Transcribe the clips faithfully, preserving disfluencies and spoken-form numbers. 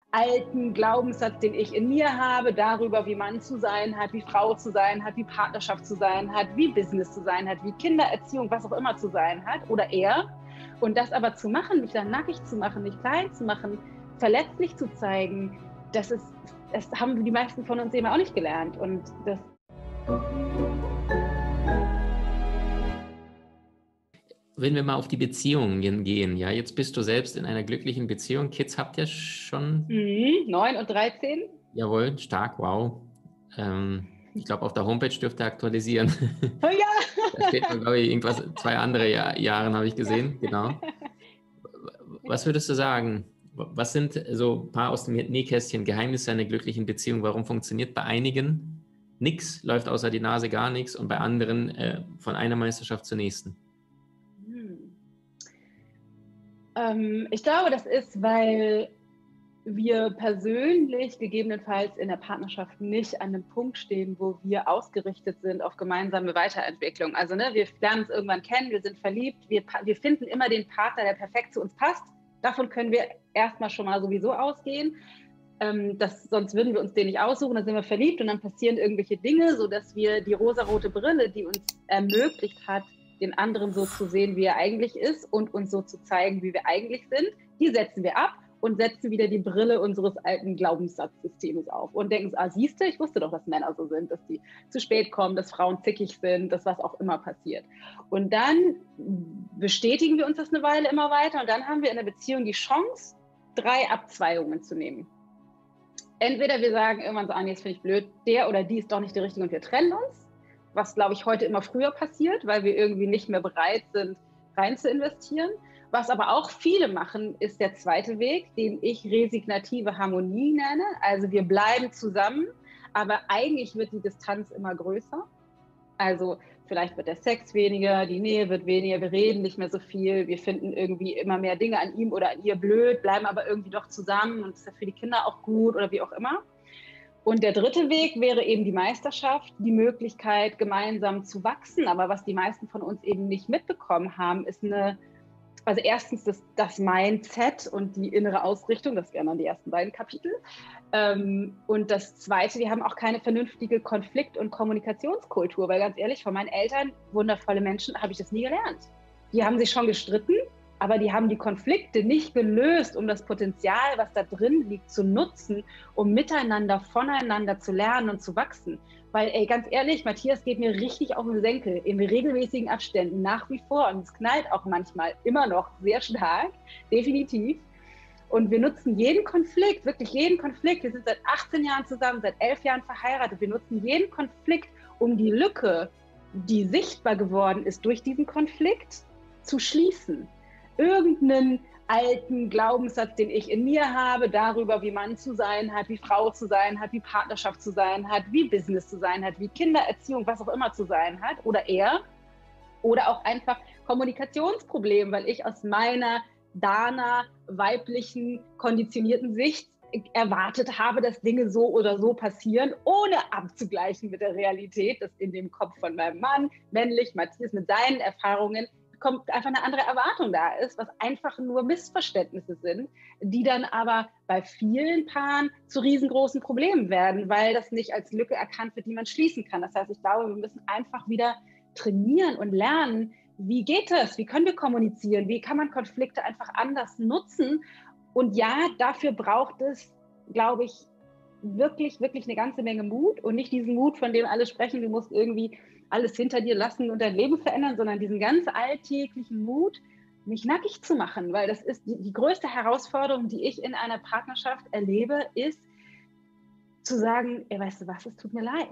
alten Glaubenssatz, den ich in mir habe, darüber, wie Mann zu sein hat, wie Frau zu sein hat, wie Partnerschaft zu sein hat, wie Business zu sein hat, wie Kindererziehung, was auch immer zu sein hat oder er. Und das aber zu machen, mich dann nackig zu machen, mich klein zu machen, verletzlich zu zeigen, das ist, das haben die meisten von uns eben auch nicht gelernt. Und das Wenn wir mal auf die Beziehungen gehen, ja, jetzt bist du selbst in einer glücklichen Beziehung. Kids habt ihr schon? Mhm, neun und dreizehn. Jawohl, stark, wow. Ähm, ich glaube, auf der Homepage dürft ihr aktualisieren. Oh ja! Da steht, glaube ich, irgendwas, zwei andere Jahr, Jahren habe ich gesehen, ja. Genau. Was würdest du sagen? Was sind so ein paar aus dem Nähkästchen Geheimnisse einer glücklichen Beziehung? Warum funktioniert bei einigen nichts, läuft außer die Nase gar nichts und bei anderen äh, von einer Meisterschaft zur nächsten? Hm. Ähm, ich glaube, das ist, weil wir persönlich gegebenenfalls in der Partnerschaft nicht an einem Punkt stehen, wo wir ausgerichtet sind auf gemeinsame Weiterentwicklung. Also ne, wir lernen uns irgendwann kennen, wir sind verliebt, wir, wir finden immer den Partner, der perfekt zu uns passt. Davon können wir erstmal schon mal sowieso ausgehen. Ähm, das, sonst würden wir uns den nicht aussuchen, dann sind wir verliebt und dann passieren irgendwelche Dinge, sodass wir die rosarote Brille, die uns ermöglicht hat, den anderen so zu sehen, wie er eigentlich ist und uns so zu zeigen, wie wir eigentlich sind, die setzen wir ab und setzen wieder die Brille unseres alten Glaubenssatzsystems auf und denken, ah, siehst du, ich wusste doch, dass Männer so sind, dass die zu spät kommen, dass Frauen zickig sind, dass was auch immer passiert. Und dann bestätigen wir uns das eine Weile immer weiter und dann haben wir in der Beziehung die Chance, drei Abzweigungen zu nehmen. Entweder wir sagen irgendwann so, ah, nee, jetzt finde ich blöd, der oder die ist doch nicht die Richtige und wir trennen uns, was, glaube ich, heute immer früher passiert, weil wir irgendwie nicht mehr bereit sind, rein zu investieren. Was aber auch viele machen, ist der zweite Weg, den ich resignative Harmonie nenne. Also wir bleiben zusammen, aber eigentlich wird die Distanz immer größer. Also vielleicht wird der Sex weniger, die Nähe wird weniger, wir reden nicht mehr so viel, wir finden irgendwie immer mehr Dinge an ihm oder an ihr blöd, bleiben aber irgendwie doch zusammen und das ist ja für die Kinder auch gut oder wie auch immer. Und der dritte Weg wäre eben die Meisterschaft, die Möglichkeit, gemeinsam zu wachsen. Aber was die meisten von uns eben nicht mitbekommen haben, ist eine, also erstens das, das Mindset und die innere Ausrichtung, das wären dann die ersten beiden Kapitel. Ähm, und das Zweite, wir haben auch keine vernünftige Konflikt- und Kommunikationskultur, weil ganz ehrlich, von meinen Eltern, wundervolle Menschen, habe ich das nie gelernt. Die haben sich schon gestritten, aber die haben die Konflikte nicht gelöst, um das Potenzial, was da drin liegt, zu nutzen, um miteinander, voneinander zu lernen und zu wachsen. Weil, ey, ganz ehrlich, Matthias geht mir richtig auf den Senkel, in regelmäßigen Abständen, nach wie vor. Und es knallt auch manchmal immer noch sehr stark, definitiv. Und wir nutzen jeden Konflikt, wirklich jeden Konflikt. Wir sind seit achtzehn Jahren zusammen, seit elf Jahren verheiratet. Wir nutzen jeden Konflikt, um die Lücke, die sichtbar geworden ist durch diesen Konflikt, zu schließen. Irgendeinen alten Glaubenssatz, den ich in mir habe, darüber, wie Mann zu sein hat, wie Frau zu sein hat, wie Partnerschaft zu sein hat, wie Business zu sein hat, wie Kindererziehung, was auch immer zu sein hat, oder er. Oder auch einfach Kommunikationsproblem, weil ich aus meiner Dana weiblichen, konditionierten Sicht erwartet habe, dass Dinge so oder so passieren, ohne abzugleichen mit der Realität, dass in dem Kopf von meinem Mann, männlich, Matthias mit seinen Erfahrungen, kommt einfach eine andere Erwartung da ist, was einfach nur Missverständnisse sind, die dann aber bei vielen Paaren zu riesengroßen Problemen werden, weil das nicht als Lücke erkannt wird, die man schließen kann. Das heißt, ich glaube, wir müssen einfach wieder trainieren und lernen, wie geht das, wie können wir kommunizieren, wie kann man Konflikte einfach anders nutzen. Und ja, dafür braucht es, glaube ich, wirklich, wirklich eine ganze Menge Mut und nicht diesen Mut, von dem alle sprechen, du musst irgendwie alles hinter dir lassen und dein Leben verändern, sondern diesen ganz alltäglichen Mut, mich nackig zu machen, weil das ist die, die größte Herausforderung, die ich in einer Partnerschaft erlebe, ist zu sagen, ey, weißt du was, es tut mir leid.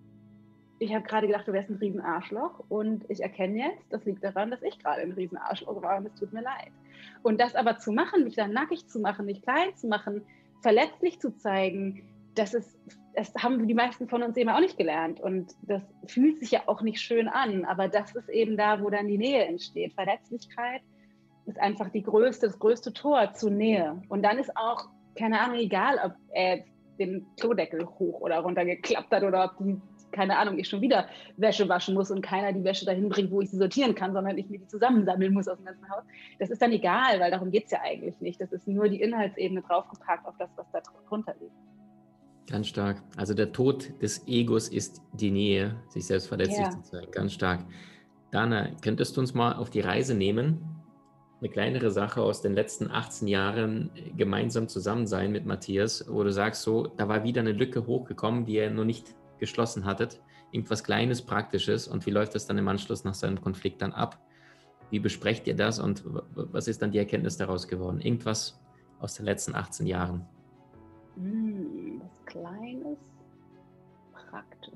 Ich habe gerade gedacht, du wärst ein Riesenarschloch und ich erkenne jetzt, das liegt daran, dass ich gerade ein Riesenarschloch war und es tut mir leid. Und das aber zu machen, mich dann nackig zu machen, mich klein zu machen, verletzlich zu zeigen, das ist, das haben die meisten von uns eben auch nicht gelernt und das fühlt sich ja auch nicht schön an, aber das ist eben da, wo dann die Nähe entsteht. Verletzlichkeit ist einfach die größte, das größte Tor zur Nähe und dann ist auch, keine Ahnung, egal, ob er den Klodeckel hoch oder runter geklappt hat oder ob die keine Ahnung, ich schon wieder Wäsche waschen muss und keiner die Wäsche dahin bringt, wo ich sie sortieren kann, sondern ich mir die zusammensammeln muss aus dem ganzen Haus. Das ist dann egal, weil darum geht es ja eigentlich nicht. Das ist nur die Inhaltsebene draufgepackt auf das, was da drunter liegt. Ganz stark. Also der Tod des Egos ist die Nähe, sich selbst verletzlich Ja. zu zeigen. Ganz stark. Dana, könntest du uns mal auf die Reise nehmen? Eine kleinere Sache aus den letzten achtzehn Jahren gemeinsam zusammen sein mit Matthias, wo du sagst, so, da war wieder eine Lücke hochgekommen, die ihr noch nicht geschlossen hattet. Irgendwas Kleines, Praktisches. Und wie läuft das dann im Anschluss nach seinem Konflikt dann ab? Wie besprecht ihr das und was ist dann die Erkenntnis daraus geworden? Irgendwas aus den letzten achtzehn Jahren. Hm, was Kleines, Praktisches.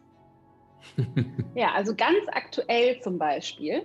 Ja, also ganz aktuell zum Beispiel.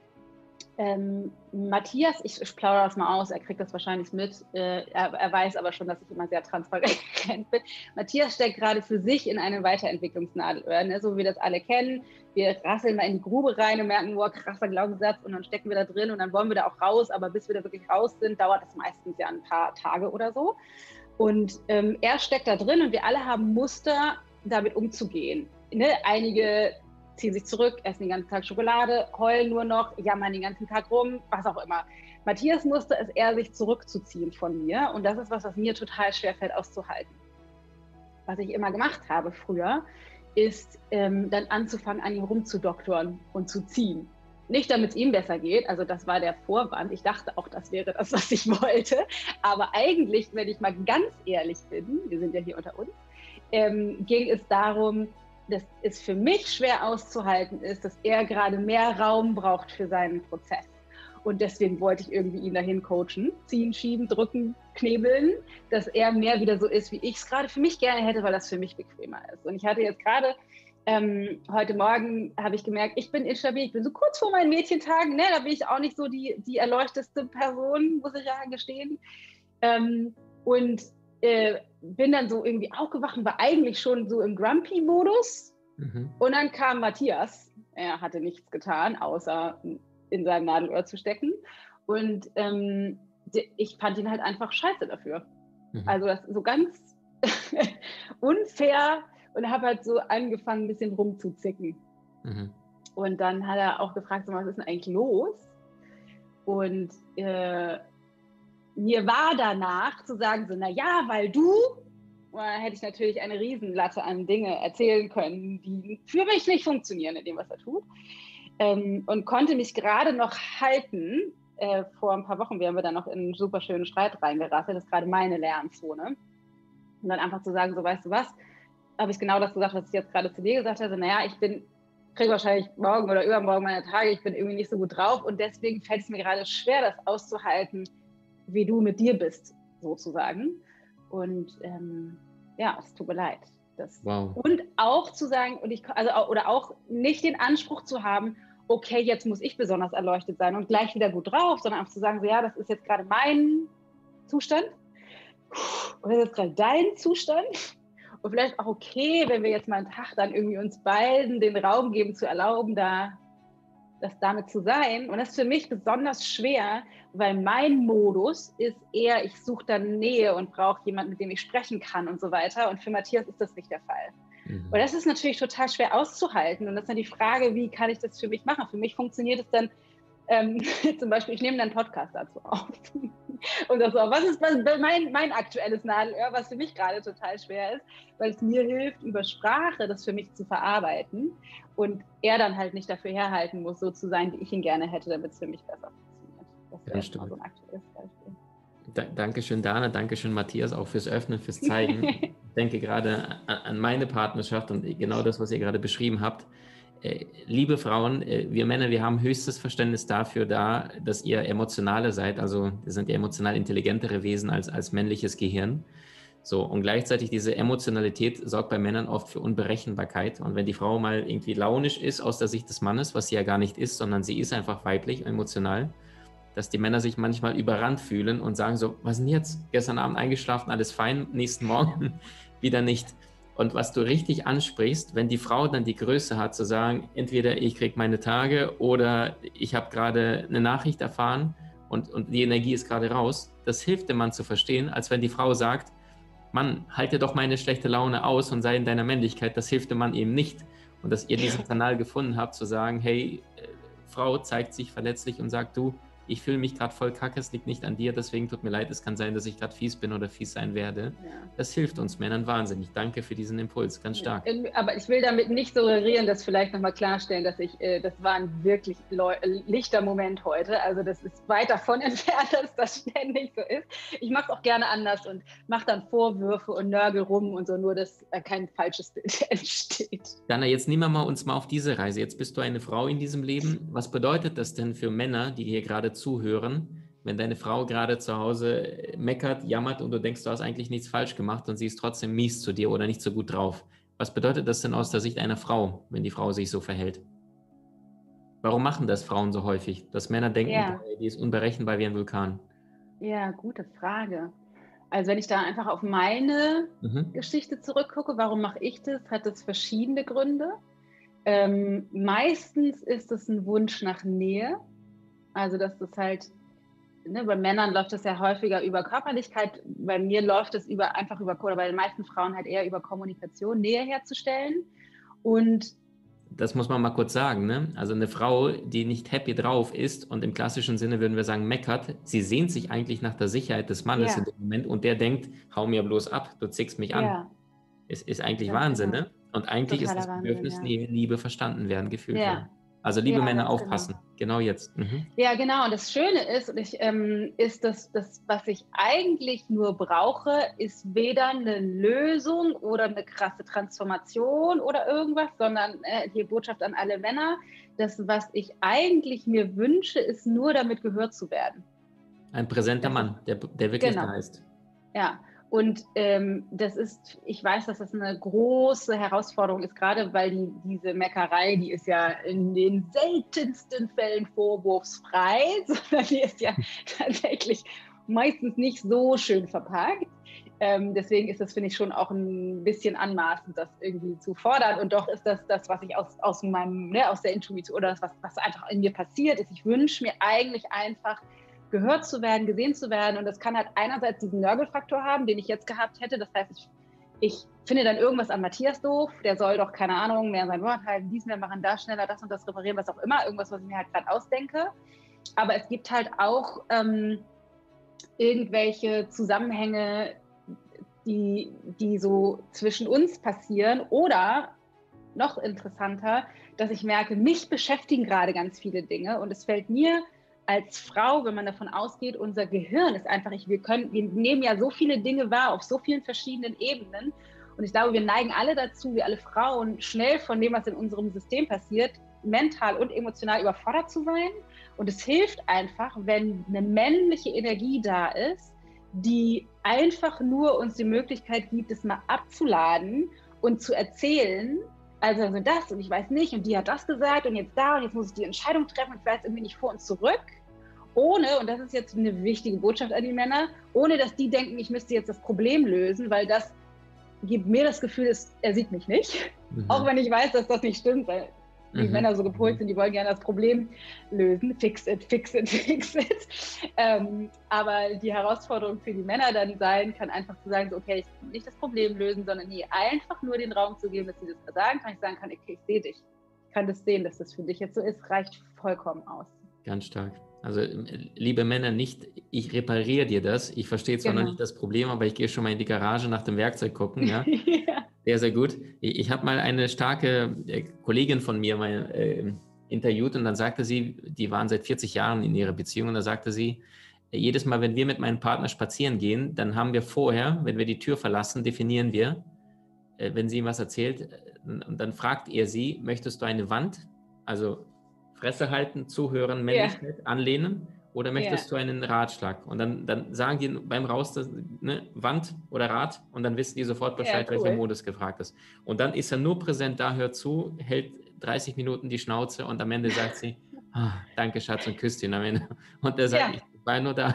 Ähm, Matthias, ich, ich plaudere das mal aus, er kriegt das wahrscheinlich mit, äh, er, er weiß aber schon, dass ich immer sehr transparent bin. Matthias steckt gerade für sich in einem Weiterentwicklungsnadelöhr, ne? So wie wir das alle kennen. Wir rasseln mal in die Grube rein und merken, wow, krasser Glaubenssatz, und dann stecken wir da drin und dann wollen wir da auch raus, aber bis wir da wirklich raus sind, dauert das meistens ja ein paar Tage oder so. Und ähm, er steckt da drin und wir alle haben Muster, damit umzugehen. Ne? Einige ziehen sich zurück, essen den ganzen Tag Schokolade, heulen nur noch, jammern den ganzen Tag rum, was auch immer. Matthias Muster ist eher, sich zurückzuziehen von mir, und das ist was, was mir total schwerfällt auszuhalten. Was ich immer gemacht habe früher, ist ähm, dann anzufangen, an ihm rumzudoktoren und zu ziehen. Nicht, damit es ihm besser geht, also das war der Vorwand. Ich dachte auch, das wäre das, was ich wollte. Aber eigentlich, wenn ich mal ganz ehrlich bin, wir sind ja hier unter uns, ähm, ging es darum, dass es für mich schwer auszuhalten ist, dass er gerade mehr Raum braucht für seinen Prozess. Und deswegen wollte ich irgendwie ihn dahin coachen, ziehen, schieben, drücken, knebeln, dass er mehr wieder so ist, wie ich es gerade für mich gerne hätte, weil das für mich bequemer ist. Und ich hatte jetzt gerade Ähm, heute Morgen habe ich gemerkt, ich bin instabil, ich bin so kurz vor meinen Mädchentagen, ne, da bin ich auch nicht so die, die erleuchteste Person, muss ich ja gestehen. Ähm, und äh, bin dann so irgendwie aufgewacht und war eigentlich schon so im Grumpy-Modus. Mhm. Und dann kam Matthias, er hatte nichts getan, außer in seinem Nadelöhr zu stecken. Und ähm, ich fand ihn halt einfach scheiße dafür. Mhm. Also das ist so ganz unfair. Und habe halt so angefangen, ein bisschen rumzuzicken. Mhm. Und dann hat er auch gefragt, so, was ist denn eigentlich los? Und äh, mir war danach zu sagen, so, na ja, weil du, und dann hätte ich natürlich eine Riesenlatte an Dinge erzählen können, die für mich nicht funktionieren in dem, was er tut. Ähm, und konnte mich gerade noch halten. Äh, vor ein paar Wochen wären wir dann noch in einen super schönen Streit reingerasselt. Das ist gerade meine Lernzone. Und dann einfach zu sagen, so, weißt du was, habe ich genau das gesagt, was ich jetzt gerade zu dir gesagt habe. Naja, ich bin, kriege wahrscheinlich morgen oder übermorgen meine Tage, ich bin irgendwie nicht so gut drauf und deswegen fällt es mir gerade schwer, das auszuhalten, wie du mit dir bist, sozusagen. Und ähm, ja, es tut mir leid. Das, wow. Und auch zu sagen, und ich, also, oder auch nicht den Anspruch zu haben, okay, jetzt muss ich besonders erleuchtet sein und gleich wieder gut drauf, sondern auch zu sagen, so ja, das ist jetzt gerade mein Zustand und das ist jetzt gerade dein Zustand. Und vielleicht auch okay, wenn wir jetzt mal einen Tag dann irgendwie uns beiden den Raum geben, zu erlauben, da das damit zu sein. Und das ist für mich besonders schwer, weil mein Modus ist eher, ich suche dann Nähe und brauche jemanden, mit dem ich sprechen kann und so weiter. Und für Matthias ist das nicht der Fall. Mhm. Und das ist natürlich total schwer auszuhalten. Und das ist dann die Frage, wie kann ich das für mich machen? Für mich funktioniert es dann, Ähm, zum Beispiel, ich nehme dann einen Podcast dazu auf und das so, was ist was, mein, mein aktuelles Nadelöhr, was für mich gerade total schwer ist, weil es mir hilft, über Sprache das für mich zu verarbeiten und er dann halt nicht dafür herhalten muss, so zu sein, wie ich ihn gerne hätte, damit es für mich besser funktioniert. Das wäre ja, mal so ein aktuelles Beispiel. Da, Dankeschön, Dana, Dankeschön, Matthias, auch fürs Öffnen, fürs Zeigen. Ich denke gerade an, an meine Partnerschaft und genau das, was ihr gerade beschrieben habt. Liebe Frauen, wir Männer, wir haben höchstes Verständnis dafür da, dass ihr emotionale seid, also wir sind ja emotional intelligentere Wesen als, als männliches Gehirn. So, und gleichzeitig diese Emotionalität sorgt bei Männern oft für Unberechenbarkeit. Und wenn die Frau mal irgendwie launisch ist aus der Sicht des Mannes, was sie ja gar nicht ist, sondern sie ist einfach weiblich, emotional, dass die Männer sich manchmal überrannt fühlen und sagen so, was denn jetzt? Gestern Abend eingeschlafen, alles fein, nächsten Morgen wieder nicht. Und was du richtig ansprichst, wenn die Frau dann die Größe hat, zu sagen, entweder ich kriege meine Tage oder ich habe gerade eine Nachricht erfahren und, und die Energie ist gerade raus, das hilft dem Mann zu verstehen, als wenn die Frau sagt, Mann, halte doch meine schlechte Laune aus und sei in deiner Männlichkeit, das hilft dem Mann eben nicht. Und dass ihr diesen Kanal gefunden habt, zu sagen, hey, äh, Frau zeigt sich verletzlich und sagt, du, ich fühle mich gerade voll kacke, es liegt nicht an dir, deswegen tut mir leid, es kann sein, dass ich gerade fies bin oder fies sein werde. Ja. Das hilft uns Männern wahnsinnig. Danke für diesen Impuls, ganz stark. Aber ich will damit nicht suggerieren, das vielleicht nochmal klarstellen, dass ich, äh, das war ein wirklich lichter Moment heute, also das ist weit davon entfernt, dass das ständig so ist. Ich mache es auch gerne anders und mache dann Vorwürfe und nörgel rum und so, nur dass äh, kein falsches Bild entsteht. Dana, jetzt nehmen wir mal uns mal auf diese Reise. Jetzt bist du eine Frau in diesem Leben. Was bedeutet das denn für Männer, die hier gerade zuhören, wenn deine Frau gerade zu Hause meckert, jammert und du denkst, du hast eigentlich nichts falsch gemacht und sie ist trotzdem mies zu dir oder nicht so gut drauf? Was bedeutet das denn aus der Sicht einer Frau, wenn die Frau sich so verhält? Warum machen das Frauen so häufig, dass Männer denken, ja, die ist unberechenbar wie ein Vulkan? Ja, gute Frage. Also wenn ich da einfach auf meine mhm. Geschichte zurückgucke, warum mache ich das, hat das verschiedene Gründe. Ähm, meistens ist es ein Wunsch nach Nähe. Also dass das halt, ne, bei Männern läuft das ja häufiger über Körperlichkeit, bei mir läuft es über, einfach über, oder bei den meisten Frauen halt eher über Kommunikation, Nähe herzustellen. Und das muss man mal kurz sagen, ne? Also eine Frau, die nicht happy drauf ist und im klassischen Sinne würden wir sagen meckert, sie sehnt sich eigentlich nach der Sicherheit des Mannes ja. in dem Moment und der denkt, hau mir bloß ab, du zickst mich an. Ja. Es ist eigentlich ja, Wahnsinn, genau. ne? Und eigentlich Totaler ist das Bedürfnis, Wahnsinn, ja. Liebe verstanden werden, gefühlt ja. werden. Also liebe ja, Männer, aufpassen, genau, genau jetzt. Mhm. Ja, genau. Und das Schöne ist, und ich, ähm, ist das, das, was ich eigentlich nur brauche, ist weder eine Lösung oder eine krasse Transformation oder irgendwas, sondern äh, die Botschaft an alle Männer, das, was ich eigentlich mir wünsche, ist nur damit gehört zu werden. Ein präsenter das Mann, der, der wirklich genau. da ist. Ja. Und ähm, das ist, ich weiß, dass das eine große Herausforderung ist, gerade weil die, diese Meckerei, die ist ja in den seltensten Fällen vorwurfsfrei, sondern die ist ja tatsächlich meistens nicht so schön verpackt. Ähm, deswegen ist das, finde ich, schon auch ein bisschen anmaßend, das irgendwie zu fordern. Und doch ist das das, was ich aus, aus meinem, ne, aus der Intuition oder das, was, was einfach in mir passiert ist. Ich wünsche mir eigentlich einfach, gehört zu werden, gesehen zu werden. Und das kann halt einerseits diesen Nörgelfaktor haben, den ich jetzt gehabt hätte. Das heißt, ich, ich finde dann irgendwas an Matthias doof. Der soll doch, keine Ahnung, mehr sein Wort halten, dies mehr machen, da schneller, das und das reparieren, was auch immer. Irgendwas, was ich mir halt gerade ausdenke. Aber es gibt halt auch ähm, irgendwelche Zusammenhänge, die, die so zwischen uns passieren. Oder noch interessanter, dass ich merke, mich beschäftigen gerade ganz viele Dinge. Und es fällt mir als Frau, wenn man davon ausgeht, unser Gehirn ist einfach, ich, wir können, wir nehmen ja so viele Dinge wahr auf so vielen verschiedenen Ebenen und ich glaube, wir neigen alle dazu, wie alle Frauen, schnell von dem, was in unserem System passiert, mental und emotional überfordert zu sein und es hilft einfach, wenn eine männliche Energie da ist, die einfach nur uns die Möglichkeit gibt, es mal abzuladen und zu erzählen, also das und ich weiß nicht und die hat das gesagt und jetzt da und jetzt muss ich die Entscheidung treffen und ich weiß irgendwie nicht vor und zurück, ohne, und das ist jetzt eine wichtige Botschaft an die Männer, ohne dass die denken, ich müsste jetzt das Problem lösen, weil das gibt mir das Gefühl, dass er sieht mich nicht, mhm. auch wenn ich weiß, dass das nicht stimmt, weil die mhm. Männer so gepolt sind, die wollen gerne das Problem lösen, fix it, fix it, fix it. Ähm, aber die Herausforderung für die Männer dann sein kann, einfach zu sagen, so, okay, ich kann nicht das Problem lösen, sondern nee, einfach nur den Raum zu geben, dass sie das sagen kann. Ich sagen kann, okay, ich sehe dich. Ich kann das sehen, dass das für dich jetzt so ist, reicht vollkommen aus. Ganz stark. Also, liebe Männer, nicht, ich repariere dir das. Ich verstehe zwar genau. noch nicht das Problem, aber ich gehe schon mal in die Garage nach dem Werkzeug gucken. Ja? ja. Sehr, sehr gut. Ich, ich habe mal eine starke äh, Kollegin von mir mal äh, interviewt und dann sagte sie, die waren seit vierzig Jahren in ihrer Beziehung und da sagte sie, äh, jedes Mal, wenn wir mit meinem Partner spazieren gehen, dann haben wir vorher, wenn wir die Tür verlassen, definieren wir, äh, wenn sie ihm was erzählt, äh, und dann fragt er sie, möchtest du eine Wand, also Fresse halten, zuhören, Männlichkeit, yeah. anlehnen oder möchtest yeah. du einen Ratschlag? Und dann, dann sagen die beim Raus, das, ne, Wand oder Rat und dann wissen die sofort Bescheid, ja, cool. welcher Modus gefragt ist. Und dann ist er nur präsent da, hört zu, hält dreißig Minuten die Schnauze und am Ende sagt sie, ah, danke Schatz und küsst ihn am Ende. Und der sagt, ja. ich war nur da.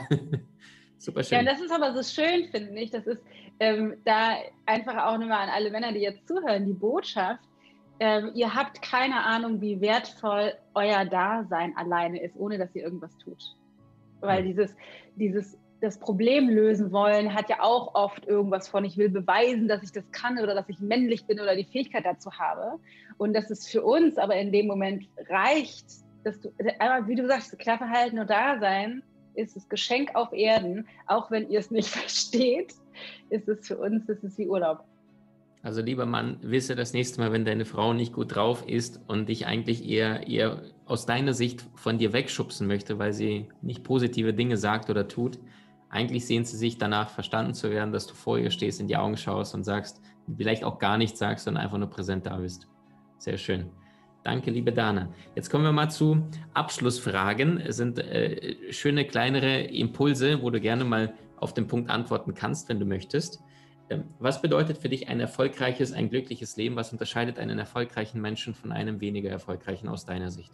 Super schön. Ja, das ist aber so schön, finde ich. Das ist ähm, da einfach auch nochmal an alle Männer, die jetzt zuhören, die Botschaft, Ähm, ihr habt keine Ahnung, wie wertvoll euer Dasein alleine ist, ohne dass ihr irgendwas tut. Weil dieses, dieses das Problem lösen wollen, hat ja auch oft irgendwas von, ich will beweisen, dass ich das kann oder dass ich männlich bin oder die Fähigkeit dazu habe. Und dass es für uns aber in dem Moment reicht, dass du, einmal, wie du sagst, klar verhalten und Dasein ist das Geschenk auf Erden, auch wenn ihr es nicht versteht, ist es für uns, ist es wie Urlaub. Also lieber Mann, wisse das nächste Mal, wenn deine Frau nicht gut drauf ist und dich eigentlich eher, eher aus deiner Sicht von dir wegschubsen möchte, weil sie nicht positive Dinge sagt oder tut, eigentlich sehnt sie sich danach, verstanden zu werden, dass du vor ihr stehst, in die Augen schaust und sagst, vielleicht auch gar nichts sagst, sondern einfach nur präsent da bist. Sehr schön. Danke, liebe Dana. Jetzt kommen wir mal zu Abschlussfragen. Es sind äh, schöne kleinere Impulse, wo du gerne mal auf den Punkt antworten kannst, wenn du möchtest. Ähm, was bedeutet für dich ein erfolgreiches, ein glückliches Leben? Was unterscheidet einen erfolgreichen Menschen von einem weniger erfolgreichen aus deiner Sicht?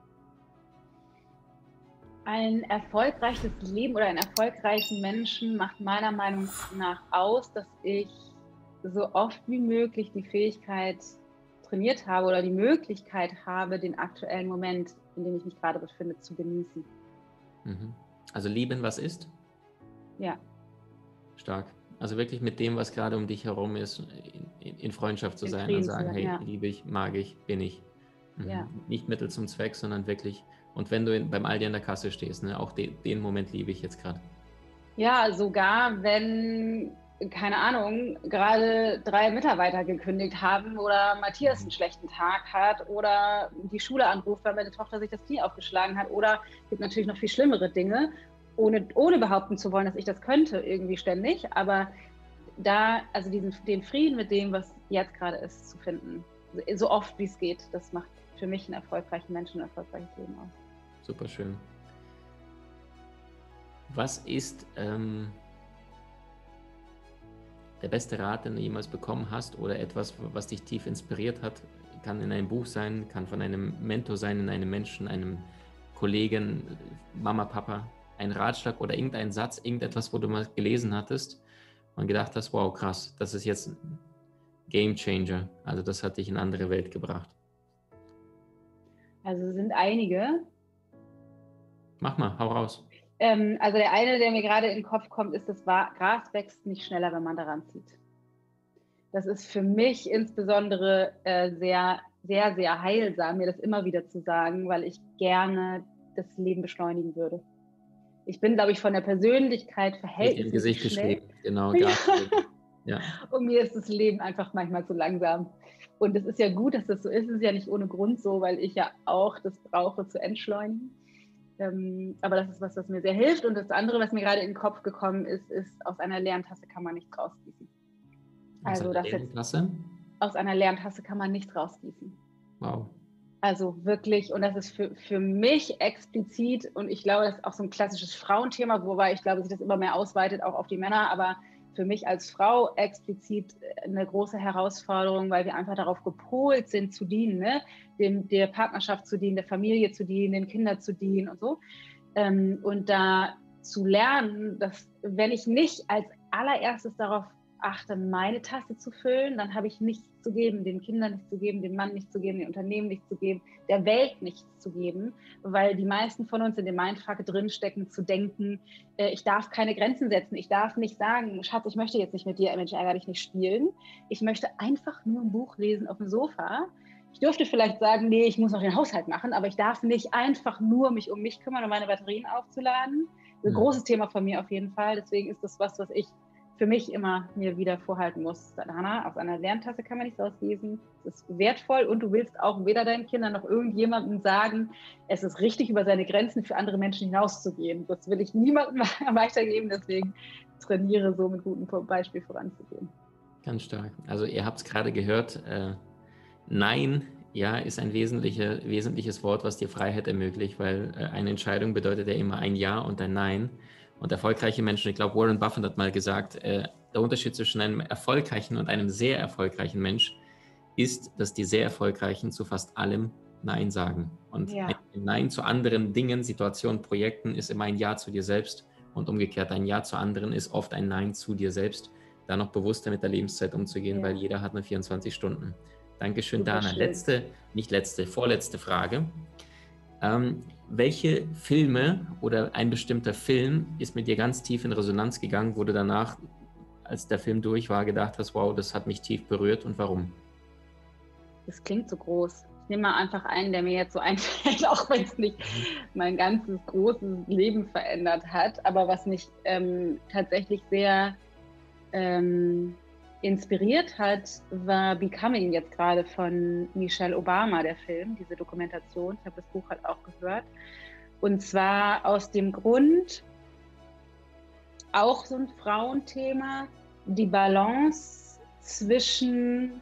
Ein erfolgreiches Leben oder einen erfolgreichen Menschen macht meiner Meinung nach aus, dass ich so oft wie möglich die Fähigkeit trainiert habe oder die Möglichkeit habe, den aktuellen Moment, in dem ich mich gerade befinde, zu genießen. Mhm. Also lieben, was ist? Ja. Stark. Also wirklich mit dem, was gerade um dich herum ist, in, in Freundschaft zu In sein Frieden und sagen, sein, hey, ja. liebe ich, mag ich, bin ich. Mhm. Ja. Nicht Mittel zum Zweck, sondern wirklich, und wenn du in, beim Aldi an der Kasse stehst, ne, auch de, den Moment liebe ich jetzt gerade. Ja, sogar wenn, keine Ahnung, gerade drei Mitarbeiter gekündigt haben oder Matthias einen schlechten Tag hat oder die Schule anruft, weil meine Tochter sich das Knie aufgeschlagen hat, oder es gibt natürlich noch viel schlimmere Dinge, ohne, ohne behaupten zu wollen, dass ich das könnte irgendwie ständig, aber da, also diesen, den Frieden mit dem, was jetzt gerade ist, zu finden, so oft wie es geht, das macht für mich einen erfolgreichen Menschen, ein erfolgreiches Leben aus. Super schön. Was ist ähm, der beste Rat, den du jemals bekommen hast oder etwas, was dich tief inspiriert hat? Kann in einem Buch sein, kann von einem Mentor sein, in einem Menschen, einem Kollegen, Mama, Papa, ein Ratschlag oder irgendein Satz, irgendetwas, wo du mal gelesen hattest und gedacht hast, wow, krass, das ist jetzt ein Game Changer. Also das hat dich in eine andere Welt gebracht. Also sind einige. Mach mal, hau raus. Ähm, also der eine, der mir gerade in den Kopf kommt, ist, das Gras wächst nicht schneller, wenn man daran zieht. Das ist für mich insbesondere äh, sehr, sehr, sehr heilsam, mir das immer wieder zu sagen, weil ich gerne das Leben beschleunigen würde. Ich bin, glaube ich, von der Persönlichkeit verhältnismäßig Gesicht schnell. geschrieben, genau. Ja. Ja. Und mir ist das Leben einfach manchmal zu langsam. Und es ist ja gut, dass das so ist. Es ist ja nicht ohne Grund so, weil ich ja auch das brauche zu entschleunigen. Ähm, aber das ist was, was mir sehr hilft. Und das andere, was mir gerade in den Kopf gekommen ist, ist, aus einer leeren Tasse kann man nichts rausgießen. Aus Also einer das leeren jetzt, Tasse? aus einer leeren Tasse kann man nichts rausgießen. Wow. Also wirklich, und das ist für, für mich explizit, und ich glaube, das ist auch so ein klassisches Frauenthema, wobei ich glaube, sich das immer mehr ausweitet, auch auf die Männer, aber für mich als Frau explizit eine große Herausforderung, weil wir einfach darauf gepolt sind zu dienen, ne? Dem, der Partnerschaft zu dienen, der Familie zu dienen, den Kindern zu dienen und so. Ähm, und da zu lernen, dass wenn ich nicht als allererstes darauf achte, meine Tasse zu füllen, dann habe ich nichts zu geben, den Kindern nichts zu geben, dem Mann nichts zu geben, den Unternehmen nichts zu geben, der Welt nichts zu geben, weil die meisten von uns in dem Mindfuck drinstecken, zu denken, äh, ich darf keine Grenzen setzen, ich darf nicht sagen, Schatz, ich möchte jetzt nicht mit dir, Mensch, ärger dich nicht spielen, ich möchte einfach nur ein Buch lesen auf dem Sofa. Ich dürfte vielleicht sagen, nee, ich muss noch den Haushalt machen, aber ich darf nicht einfach nur mich um mich kümmern, um meine Batterien aufzuladen. Ein großes Thema von mir auf jeden Fall, deswegen ist das was, was ich für mich immer mir wieder vorhalten muss. Dana, aus einer Lerntasse kann man nichts auslesen. Es ist wertvoll und du willst auch weder deinen Kindern noch irgendjemandem sagen, es ist richtig, über seine Grenzen für andere Menschen hinauszugehen. Das will ich niemandem weitergeben, deswegen trainiere so mit gutem Beispiel voranzugehen. Ganz stark. Also ihr habt es gerade gehört, äh, Nein, ja, ist ein wesentliche, wesentliches Wort, was dir Freiheit ermöglicht, weil äh, eine Entscheidung bedeutet ja immer ein Ja und ein Nein. Und erfolgreiche Menschen, ich glaube, Warren Buffett hat mal gesagt, äh, der Unterschied zwischen einem erfolgreichen und einem sehr erfolgreichen Mensch ist, dass die sehr Erfolgreichen zu fast allem Nein sagen. Und Ja. ein Nein zu anderen Dingen, Situationen, Projekten ist immer ein Ja zu dir selbst. Und umgekehrt, ein Ja zu anderen ist oft ein Nein zu dir selbst, da noch bewusster mit der Lebenszeit umzugehen, ja. Weil jeder hat nur vierundzwanzig Stunden. Dankeschön, Super Dana. schön. Letzte, nicht letzte, vorletzte Frage. Ähm, welche Filme oder ein bestimmter Film ist mit dir ganz tief in Resonanz gegangen, wo du danach, als der Film durch war, gedacht hast, wow, das hat mich tief berührt und warum? Das klingt so groß. Ich nehme mal einfach einen, der mir jetzt so einfällt, auch wenn es nicht mein ganzes großes Leben verändert hat, aber was mich ähm, tatsächlich sehr ähm, inspiriert hat, war Becoming jetzt gerade von Michelle Obama, der Film, diese Dokumentation. Ich habe das Buch halt auch gehört. Und zwar aus dem Grund, auch so ein Frauenthema, die Balance zwischen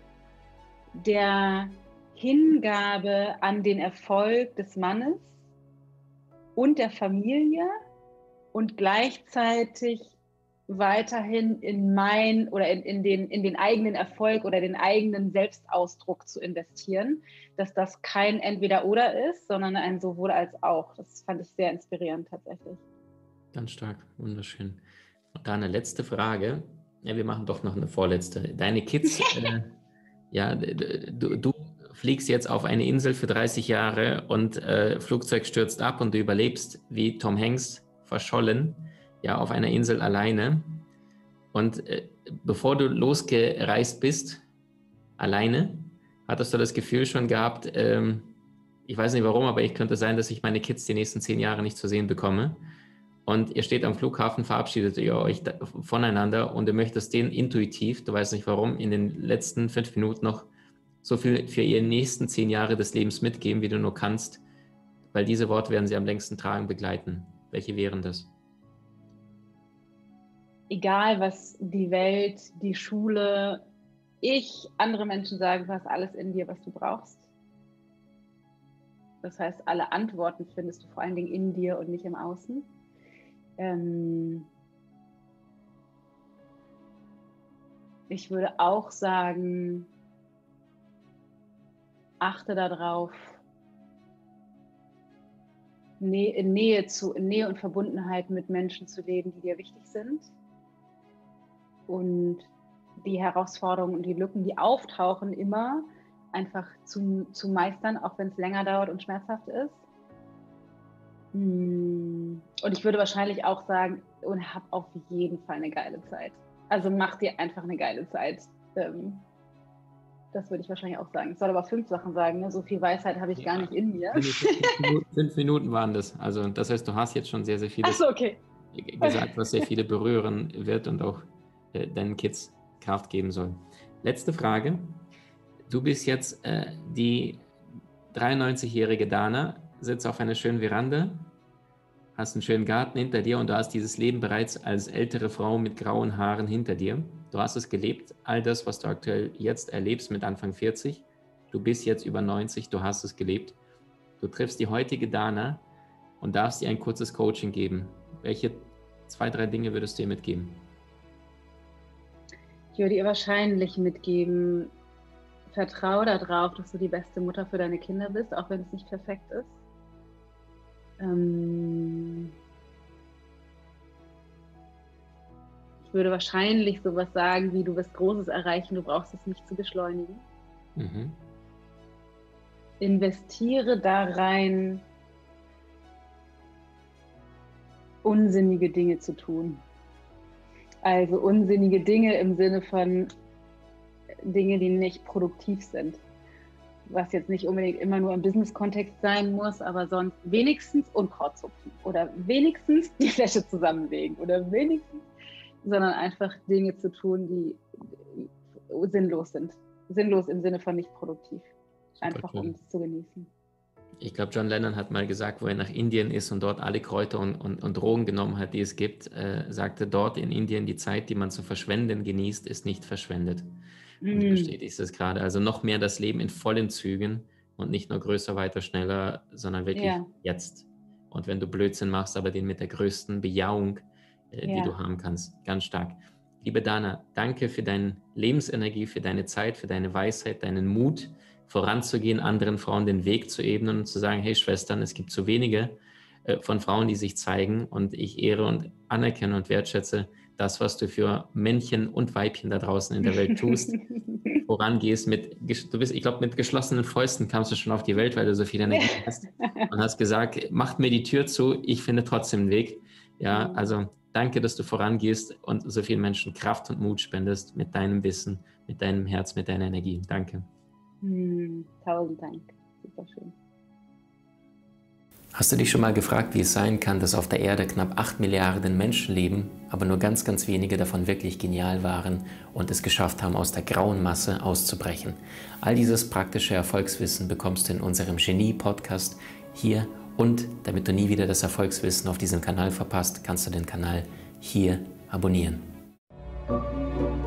der Hingabe an den Erfolg des Mannes und der Familie und gleichzeitig weiterhin in mein oder in, in, den, in den eigenen Erfolg oder den eigenen Selbstausdruck zu investieren, dass das kein Entweder-Oder ist, sondern ein Sowohl als auch. Das fand ich sehr inspirierend tatsächlich. Ganz stark, wunderschön. Und da eine letzte Frage. Ja, wir machen doch noch eine vorletzte. Deine Kids, äh, ja, du, du fliegst jetzt auf eine Insel für dreißig Jahre und äh, Flugzeug stürzt ab und du überlebst wie Tom Hanks verschollen, ja, auf einer Insel alleine. Und äh, bevor du losgereist bist, alleine, hattest du das Gefühl schon gehabt, ähm, ich weiß nicht warum, aber ich könnte sein, dass ich meine Kids die nächsten zehn Jahre nicht zu sehen bekomme. Und ihr steht am Flughafen, verabschiedet ihr euch voneinander und du möchtest denen intuitiv, du weißt nicht warum, in den letzten fünf Minuten noch so viel für ihre nächsten zehn Jahre des Lebens mitgeben, wie du nur kannst, weil diese Worte werden sie am längsten tragen, begleiten. Welche wären das? Egal, was die Welt, die Schule, ich, andere Menschen sagen, du hast alles in dir, was du brauchst. Das heißt, alle Antworten findest du vor allen Dingen in dir und nicht im Außen. Ähm ich würde auch sagen, achte darauf, in Nähe, zu, in Nähe und Verbundenheit mit Menschen zu leben, die dir wichtig sind. Und die Herausforderungen und die Lücken, die auftauchen, immer einfach zu, zu meistern, auch wenn es länger dauert und schmerzhaft ist. Und ich würde wahrscheinlich auch sagen, und hab auf jeden Fall eine geile Zeit. Also mach dir einfach eine geile Zeit. Das würde ich wahrscheinlich auch sagen. Ich soll aber fünf Sachen sagen, ne? So viel Weisheit habe ich ja gar nicht in mir. Fünf Minuten, fünf Minuten waren das. Also das heißt, du hast jetzt schon sehr, sehr vieles so, okay. gesagt, was sehr viele berühren wird und auch äh, deinen Kids Kraft geben soll. Letzte Frage. Du bist jetzt äh, die dreiundneunzigjährige Dana, sitzt auf einer schönen Veranda, hast einen schönen Garten hinter dir und du hast dieses Leben bereits als ältere Frau mit grauen Haaren hinter dir. Du hast es gelebt, all das, was du aktuell jetzt erlebst mit Anfang vierzig. Du bist jetzt über neunzig, du hast es gelebt. Du triffst die heutige Dana und darfst ihr ein kurzes Coaching geben. Welche zwei, drei Dinge würdest du ihr mitgeben? Ich würde ihr wahrscheinlich mitgeben, vertraue darauf, dass du die beste Mutter für deine Kinder bist, auch wenn es nicht perfekt ist. Ähm ich würde wahrscheinlich sowas sagen, wie du wirst Großes erreichen, du brauchst es nicht zu beschleunigen. Mhm. Investiere da rein, unsinnige Dinge zu tun. Also unsinnige Dinge im Sinne von Dinge, die nicht produktiv sind. Was jetzt nicht unbedingt immer nur im Business-Kontext sein muss, aber sonst wenigstens Unkraut zupfen oder wenigstens die Wäsche zusammenlegen oder wenigstens, sondern einfach Dinge zu tun, die sinnlos sind. Sinnlos im Sinne von nicht produktiv. Einfach um es zu genießen. Ich glaube, John Lennon hat mal gesagt, wo er nach Indien ist und dort alle Kräuter und, und, und Drogen genommen hat, die es gibt, äh, sagte dort in Indien, die Zeit, die man zu verschwenden genießt, ist nicht verschwendet. Mm. Und du bestätigst es gerade. Also noch mehr das Leben in vollen Zügen und nicht nur größer, weiter, schneller, sondern wirklich ja. Jetzt. Und wenn du Blödsinn machst, aber den mit der größten Bejahung, äh, ja. die du haben kannst. Ganz stark. Liebe Dana, danke für deine Lebensenergie, für deine Zeit, für deine Weisheit, deinen Mut, voranzugehen, anderen Frauen den Weg zu ebnen und zu sagen, hey Schwestern, es gibt zu wenige äh, von Frauen, die sich zeigen und ich ehre und anerkenne und wertschätze das, was du für Männchen und Weibchen da draußen in der Welt tust. vorangehst mit, du bist, ich glaube, mit geschlossenen Fäusten kamst du schon auf die Welt, weil du so viel Energie hast und hast gesagt, macht mir die Tür zu, ich finde trotzdem einen Weg. Ja, also danke, dass du vorangehst und so vielen Menschen Kraft und Mut spendest mit deinem Wissen, mit deinem Herz, mit deiner Energie. Danke. Hm, tausend Dank. Super schön. Hast du dich schon mal gefragt, wie es sein kann, dass auf der Erde knapp acht Milliarden Menschen leben, aber nur ganz, ganz wenige davon wirklich genial waren und es geschafft haben, aus der grauen Masse auszubrechen? All dieses praktische Erfolgswissen bekommst du in unserem Genie-Podcast hier und damit du nie wieder das Erfolgswissen auf diesem Kanal verpasst, kannst du den Kanal hier abonnieren.